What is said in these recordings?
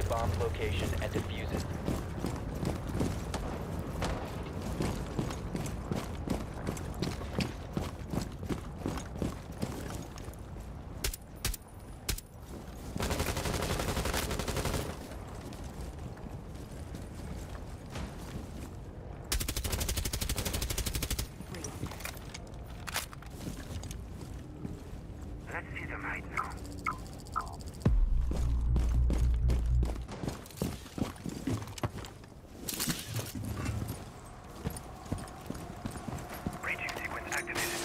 the bomb's location and defuse it. Let's see them right now. Breaching sequence activated.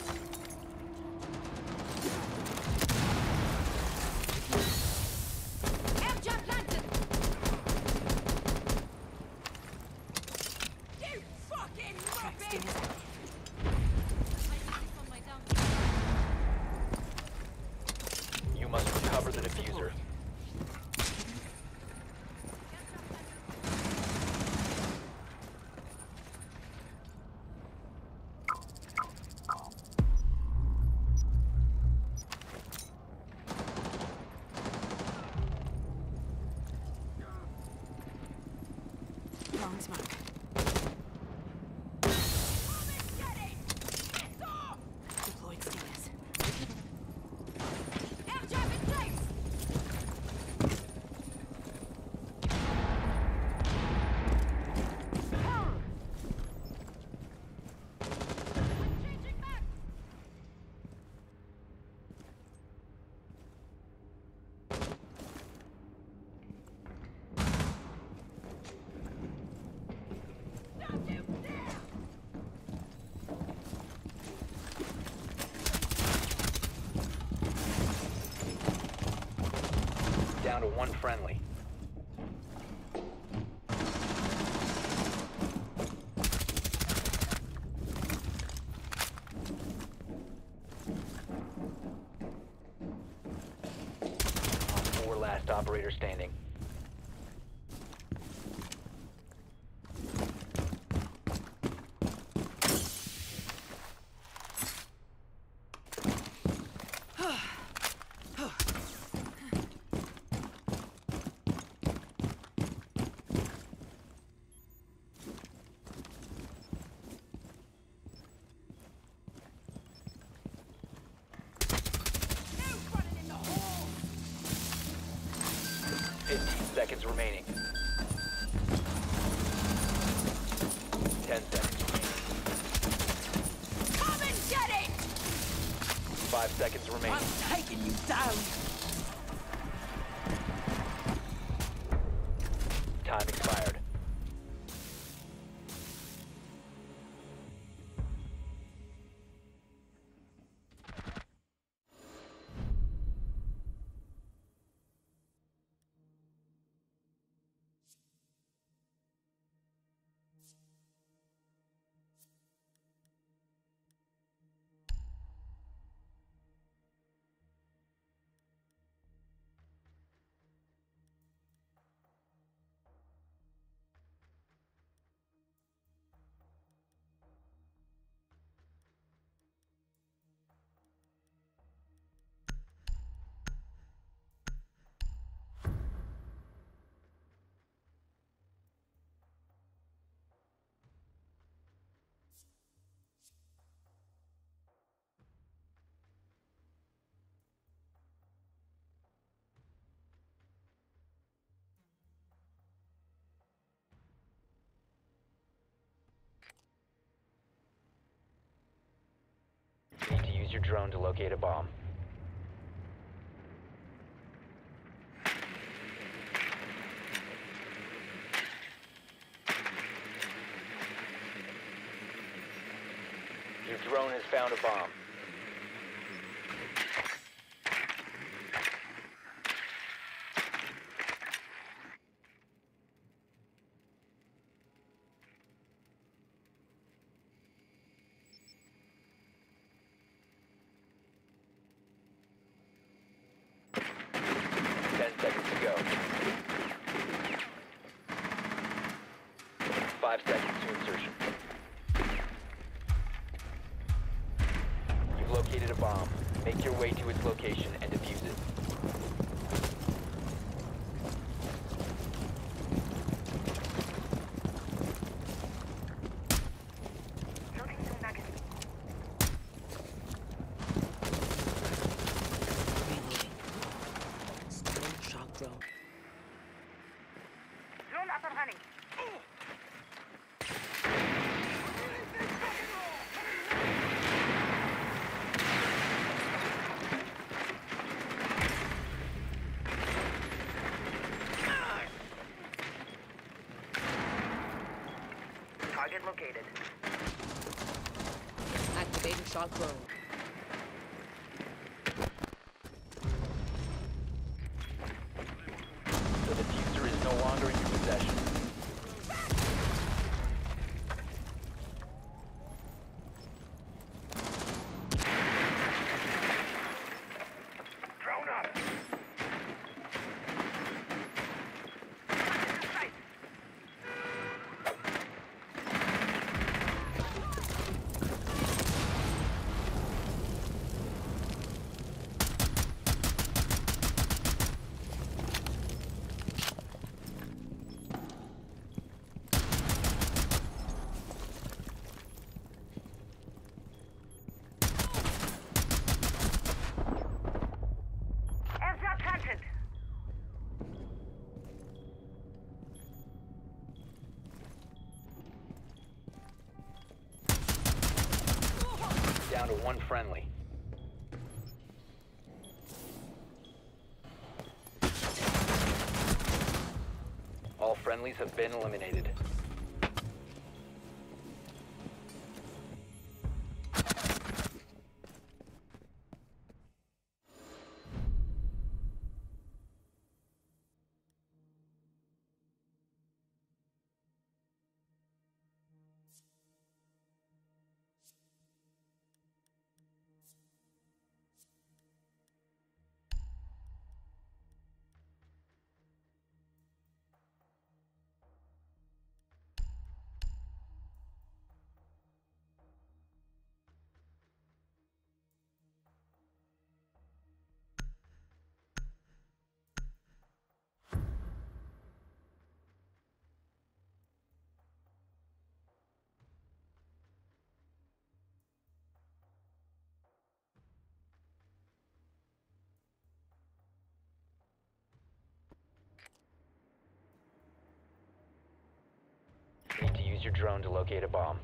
Airjump planted! You fucking muppet! You must recover the diffuser. Long smoke. Deployed stingers. Airjump in place! Changing back! Don't you dare! Down to one friendly. Four last operator standing. No running in the hall! 15 seconds remaining. 10 seconds remaining. Come and get it! 5 seconds remaining. I'm taking you down! Time expired. You need to use your drone to locate a bomb. Your drone has found a bomb. Go. 5 seconds to insertion. You've located a bomb. Make your way to its location and defuse it. Target located. Activating shock drone. The diffuser is no longer in your possession. Drone up. Airdrop content. Down to one friendly. All friendlies have been eliminated. Need to use your drone to locate a bomb.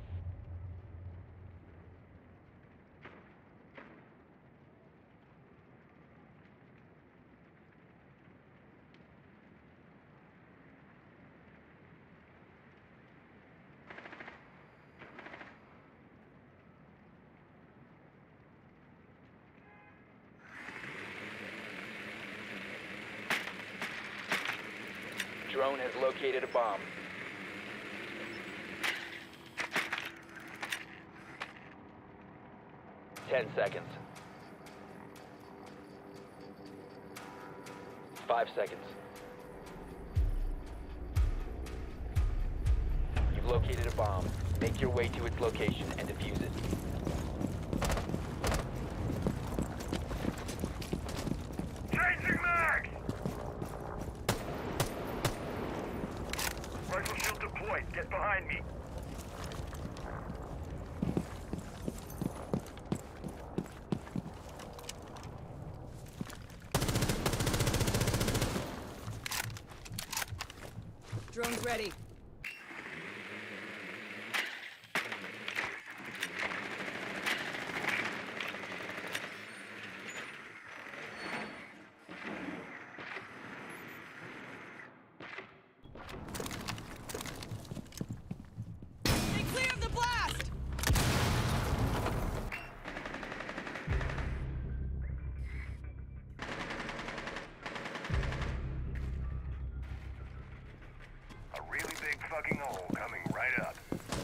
Drone has located a bomb. Ten seconds. 5 seconds. You've located a bomb. Make your way to its location and defuse it. Changing mag! Rifle shield deployed. Get behind me. Drone's ready. Stay clear of the blast! A really big fucking hole coming right up.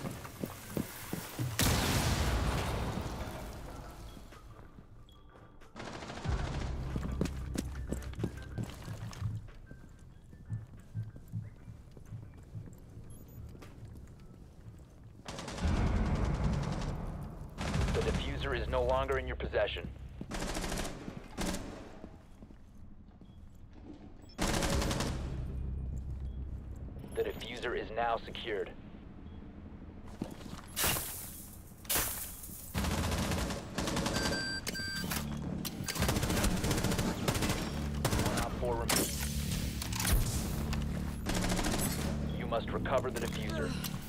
The diffuser is no longer in your possession. The diffuser is now secured. One op 4 remaining. You must recover the diffuser.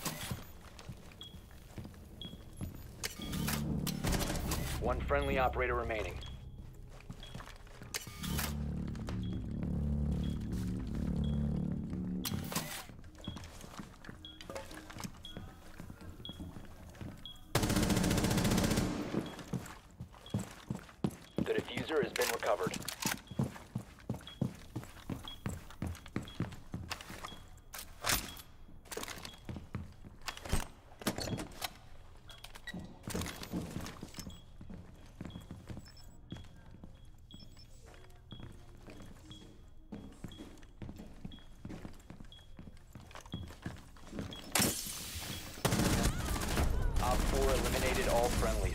One friendly operator remaining. diffuser has been recovered. Op 4 eliminated all friendlies.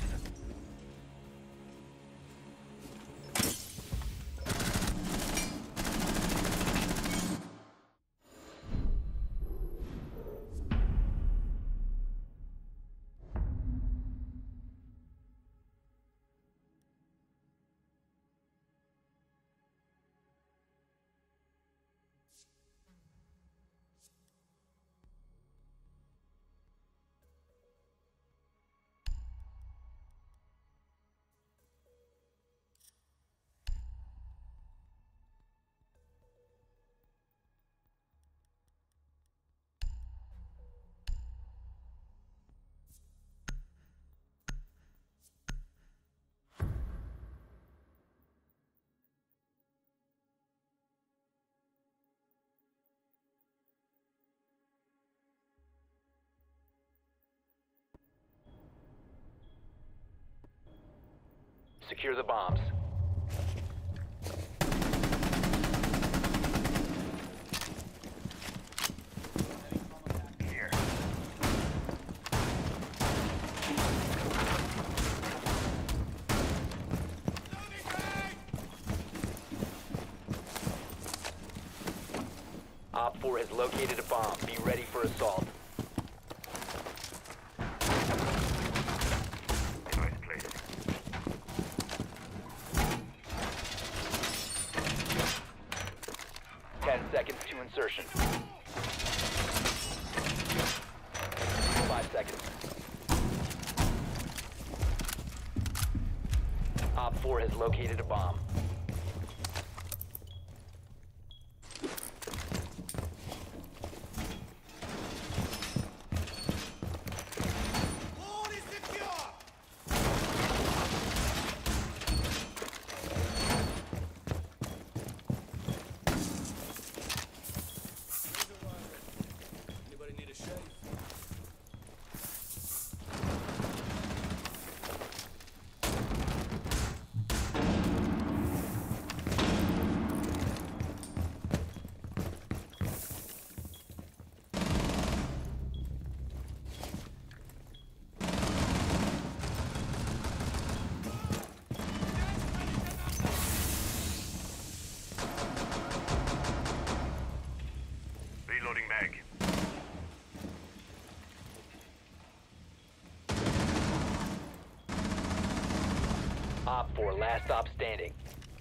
Secure the bombs. Here. Op 4 has located a bomb. Be ready for assault. Device placed. Seconds to insertion. 5 seconds. Op 4 has located a bomb. Anybody need a shave? Reloading mag. Op 4, last stop standing.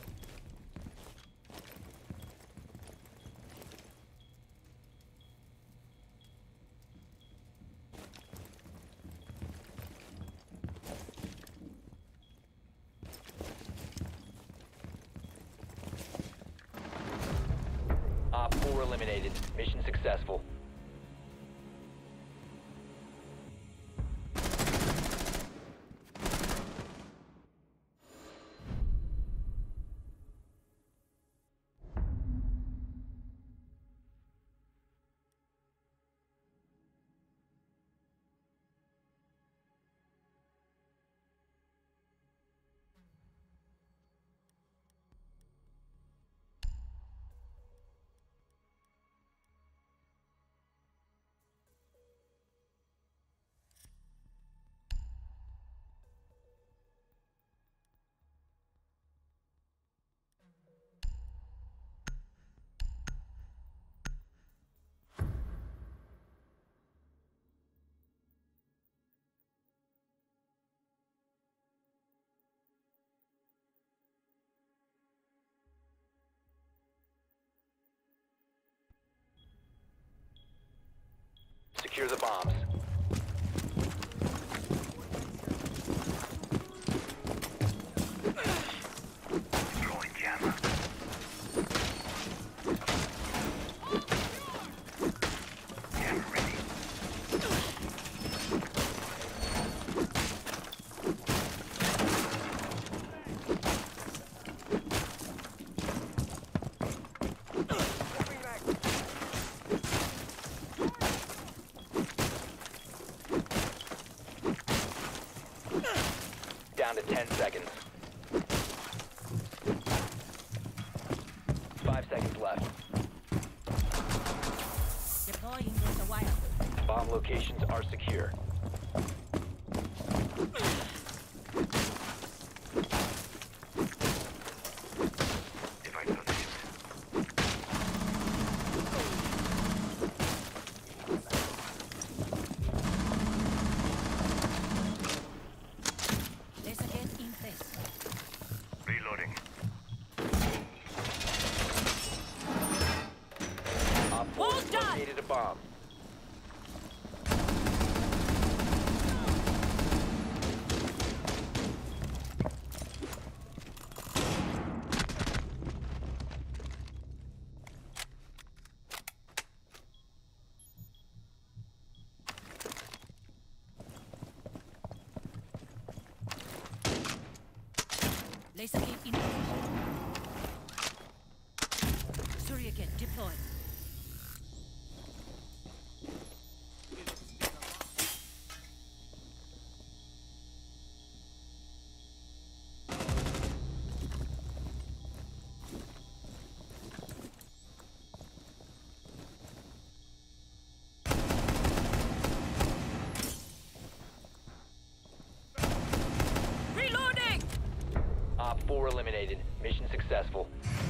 Op 4 eliminated. Mission successful. Secure the bombs. Throwing jammer. Jammer ready. 10 seconds. 5 seconds left. Deploying razor wire. Bomb locations are secure. Device positioned. Laser gate in place. Reloading. Op 4 Well has done! located a bomb. Laser gate in position. Surya gate deployed. Reloading! Op 4 eliminated. Mission successful.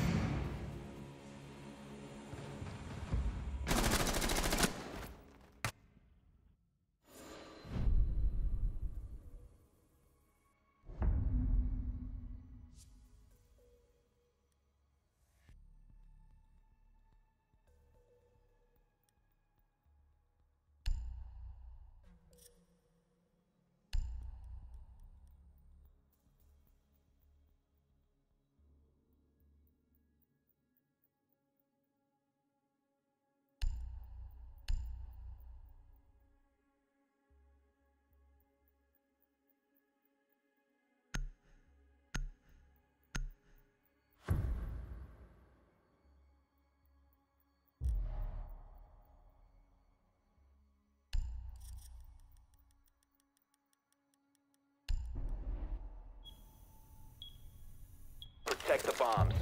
Protect the bombs.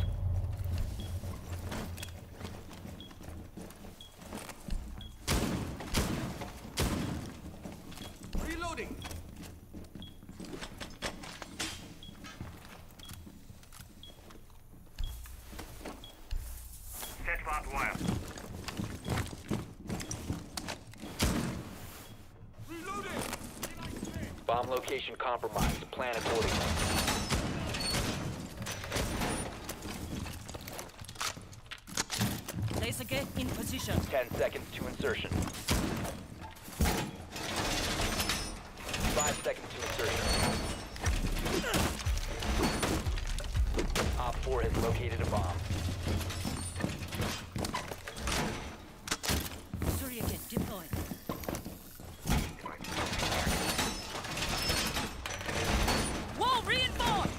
Reloading. Set barbed wire. Reloading. Bomb location compromised. Plan accordingly. Laser gate in position. 10 seconds to insertion. 5 seconds to insertion. Op 4 has located a bomb. Surya gate deployed. Wall reinforced!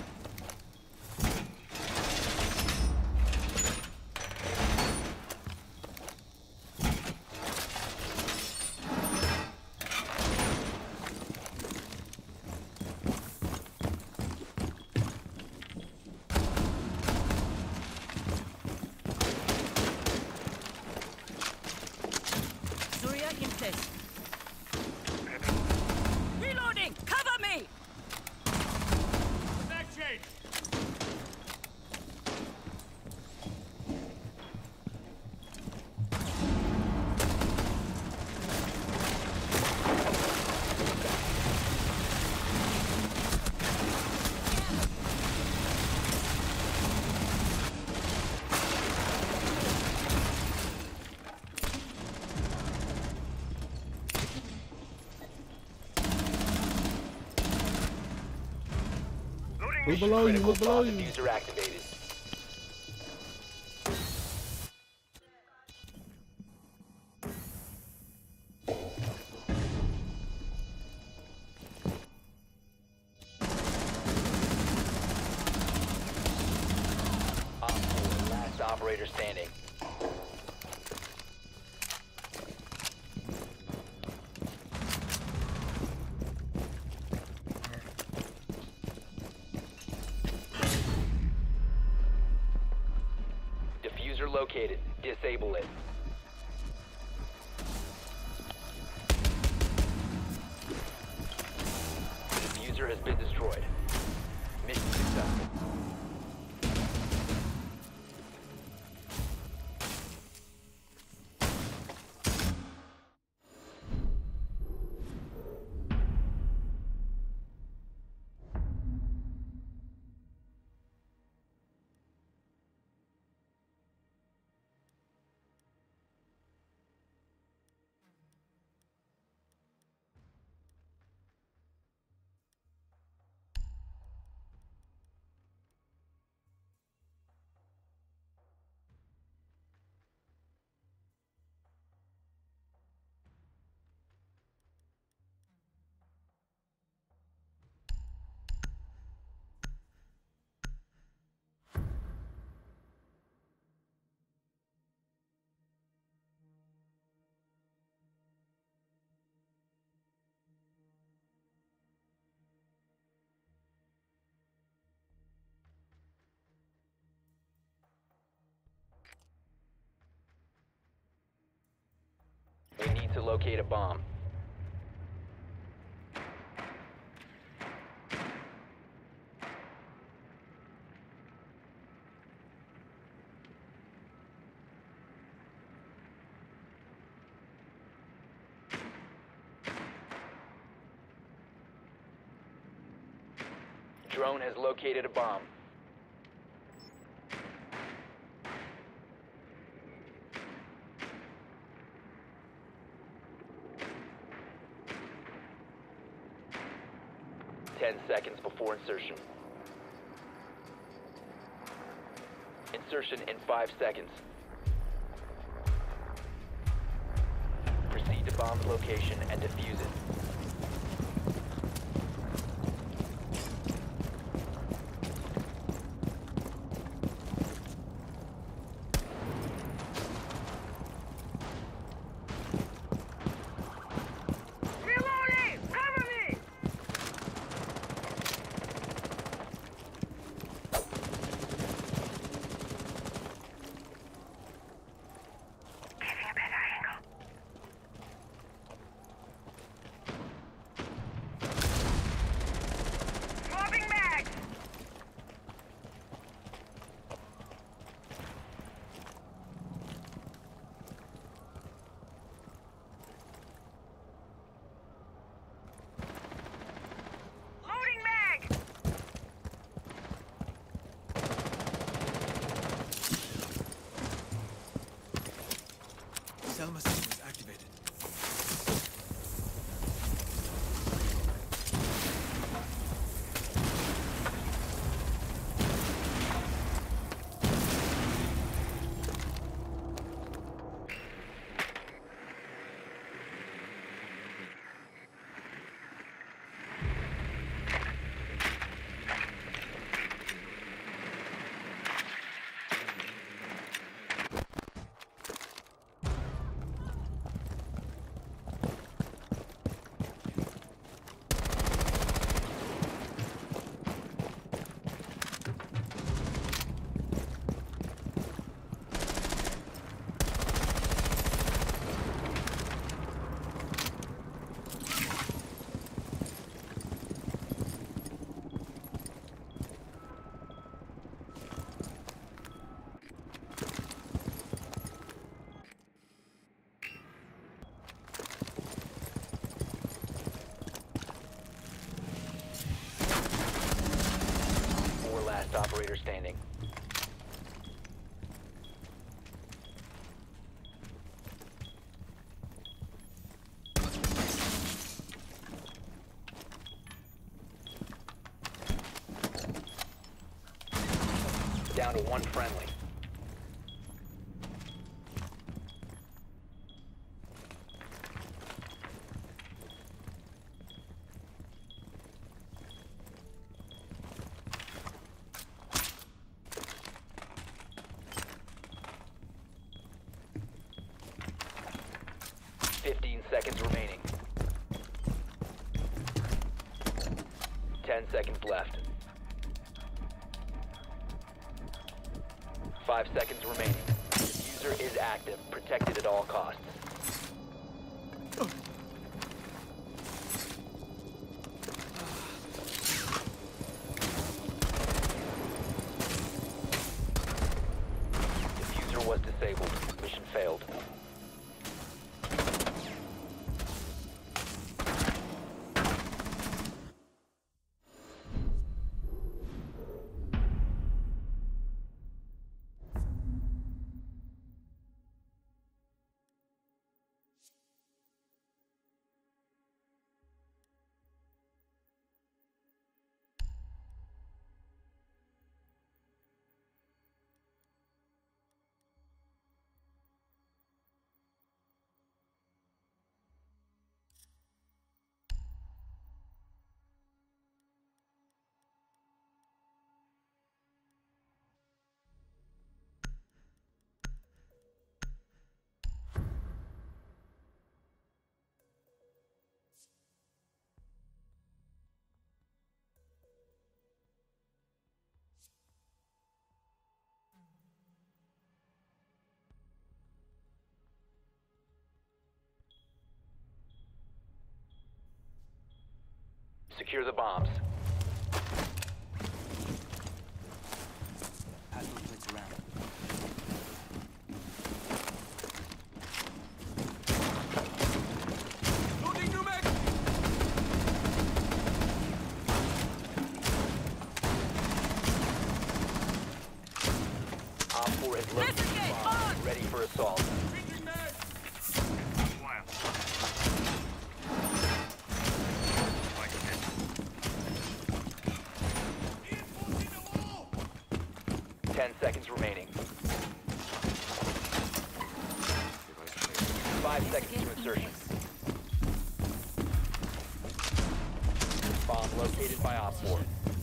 Surya in place. Reloading! Cover me! Back change. Loading Look below you, Critical look below bomb you. diffuser activated. Op 4, last operator standing. located. Disable it. The diffuser has been destroyed. Mission successful. We need to locate a bomb. Drone has located a bomb. Ten seconds before insertion. Insertion in 5 seconds. Proceed to bomb's location and defuse it. Selma system is activated. Operator standing. Down to one friendly. Seconds remaining. 10 seconds left. 5 seconds remaining. Diffuser is active, protected at all costs. Diffuser was disabled. Mission failed. Secure the bombs. Pass those plates around. Loading new mag! Op 4 has located the Investigate, bomb. on! Ready for assault. Changing mag! Like this. 10 seconds remaining. 5 seconds to insertion. Bomb located by Op 4.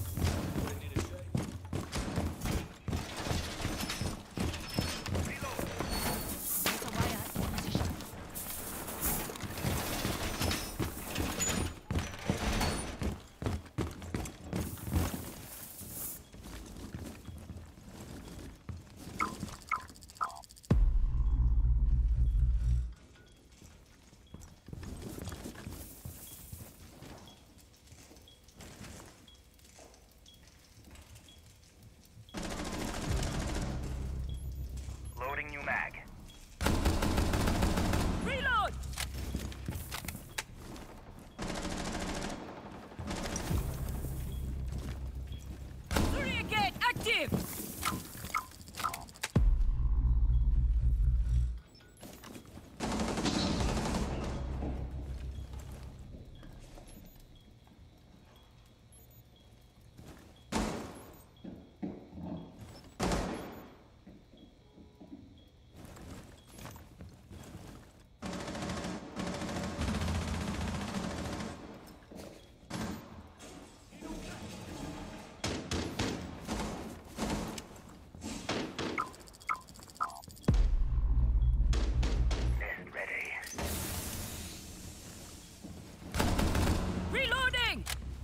Loading new mag. Reload! Surya gate active! Nest ready. Reloading!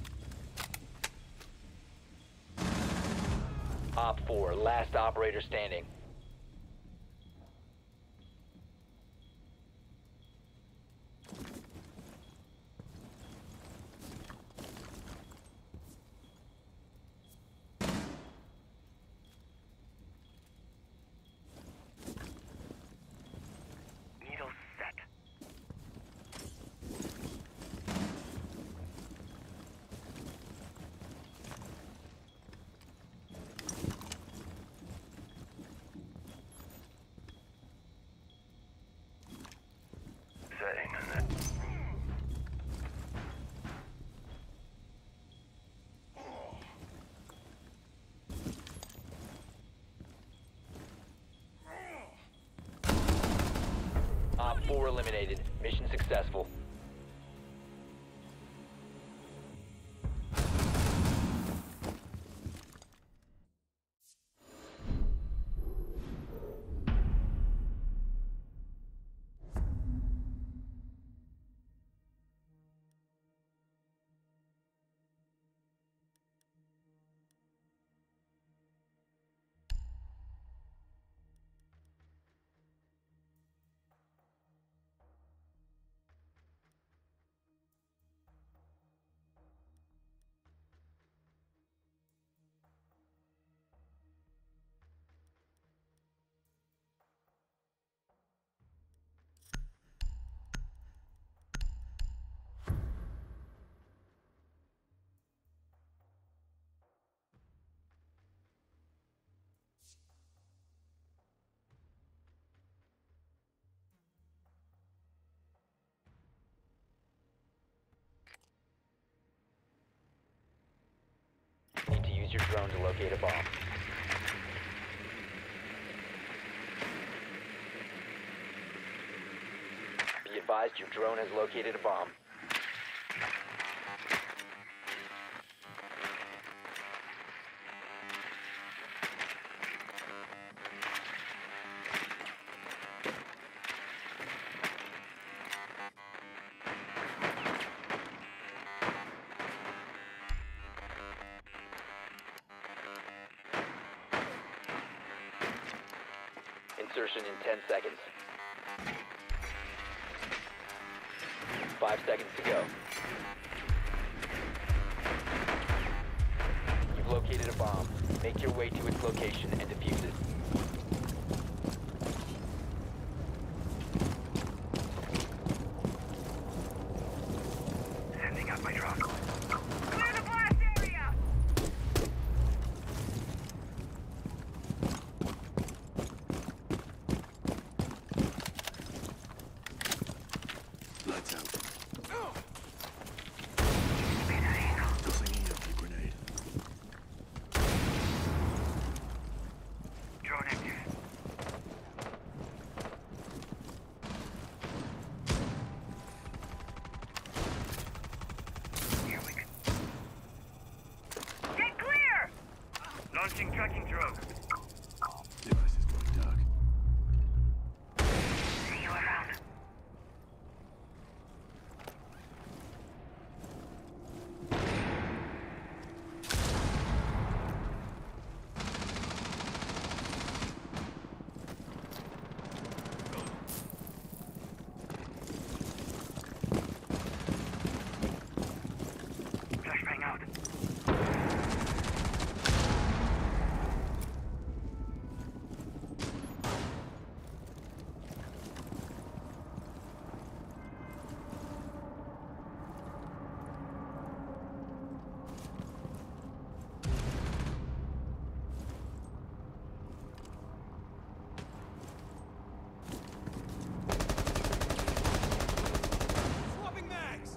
Op 4, last operator standing. Needle set. Setting on that. Op 4 eliminated. Mission successful. use your drone to locate a bomb. Be advised your drone has located a bomb. Insertion in 10 seconds. 5 seconds to go. You've located a bomb. Make your way to its location and defuse it. Sending out my drone. Clear the blast area! Lights out. Tossing EMP grenade. Drone active. Here we go. Get clear! Launching tracking drone. Device is going dark. See you around. Flashbang out. Swapping mags!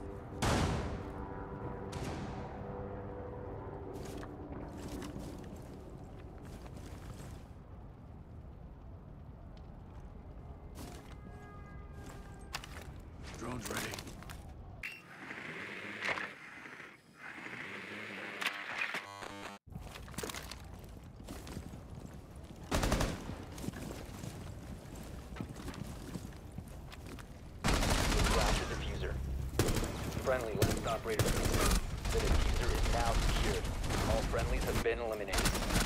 Drone's ready. Blast the diffuser. Friendly, last operator. The diffuser is now secured. All friendlies have been eliminated.